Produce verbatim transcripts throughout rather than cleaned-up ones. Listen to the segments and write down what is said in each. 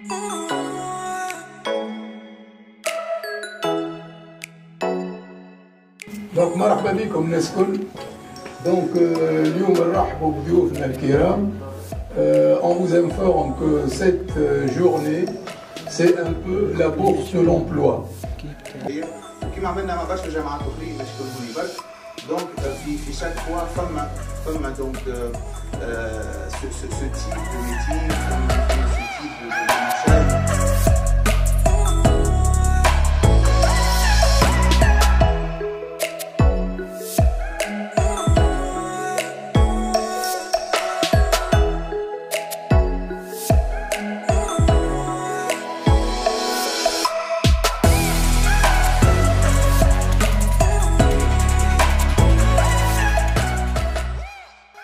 دونك مرحبا بكم الناس الكل. دونك اليوم نرحبوا بضيوفنا الكرام. On vous informe que cette journée, c'est un peu la bourse de l'emploi. كيما عملنا مع برشا جامعات اخرين نشكرهم لي برك. دونك في في chaque fois فما فما دونك ce ce ce type de métier, ce type de marché.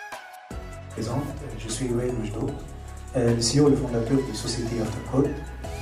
Je suis Wayne Mujdo, le C E O et le fondateur de Société Aftercode.